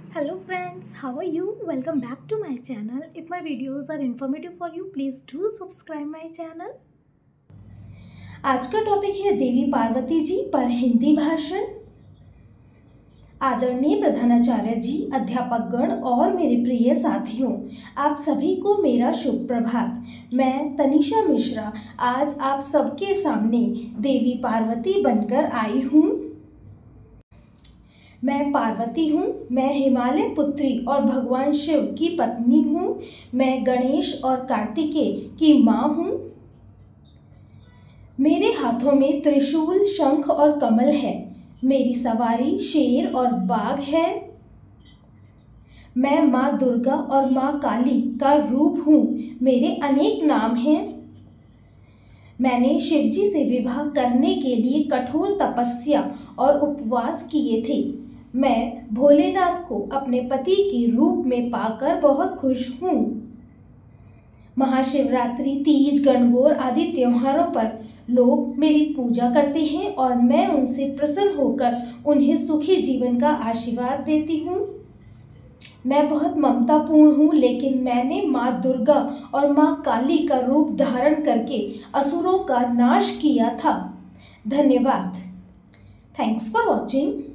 Hello friends, how are you? Welcome back to my channel. If my videos are informative for you, please do subscribe my channel. आज का topic है देवी पार्वती जी पर हिंदी भाषण। आदरणीय प्रधानाचार्य जी, अध्यापक गण और मेरे प्रिय साथियों, आप सभी को मेरा शुभ प्रभात। मैं तनिषा मिश्रा आज आप सबके सामने देवी पार्वती बनकर आई हूँ। मैं पार्वती हूँ, मैं हिमालय पुत्री और भगवान शिव की पत्नी हूँ। मैं गणेश और कार्तिकेय की माँ हूँ। मेरे हाथों में त्रिशूल, शंख और कमल है। मेरी सवारी शेर और बाघ है। मैं माँ दुर्गा और माँ काली का रूप हूँ। मेरे अनेक नाम हैं। मैंने शिवजी से विवाह करने के लिए कठोर तपस्या और उपवास किए थे। मैं भोलेनाथ को अपने पति के रूप में पाकर बहुत खुश हूँ। महाशिवरात्रि, तीज, गणगौर आदि त्योहारों पर लोग मेरी पूजा करते हैं और मैं उनसे प्रसन्न होकर उन्हें सुखी जीवन का आशीर्वाद देती हूँ। मैं बहुत ममतापूर्ण हूँ, लेकिन मैंने माँ दुर्गा और माँ काली का रूप धारण करके असुरों का नाश किया था। धन्यवाद। Thanks for watching.